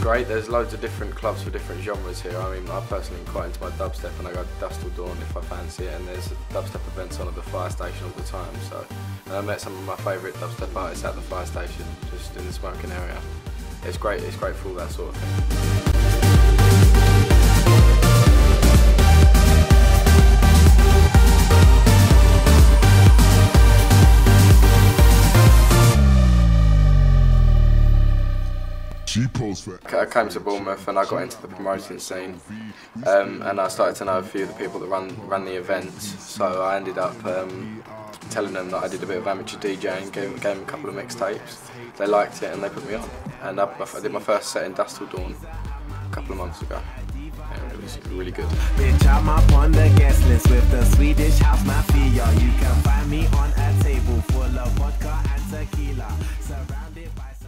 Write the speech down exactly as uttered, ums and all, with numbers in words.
great. There's loads of different clubs for different genres here. I mean, I personally am quite into my dubstep, and I go to Dust Till Dawn if I fancy it, and there's dubstep events on at the fire station all the time. So and I met some of my favourite dubstep artists at the fire station, just in the smoking area. It's great, it's great for all that sort of thing. I came to Bournemouth and I got into the promoting scene, um, and I started to know a few of the people that run run the events. So I ended up um, telling them that I did a bit of amateur DJing, gave, gave them a couple of mixtapes. They liked it and they put me on. And I, I did my first set in Dust Till Dawn a couple of months ago. And it was really good. Bitch, I'm up on the guest list with the Swedish house mafia. You can find me on a table full of vodka and tequila, surrounded by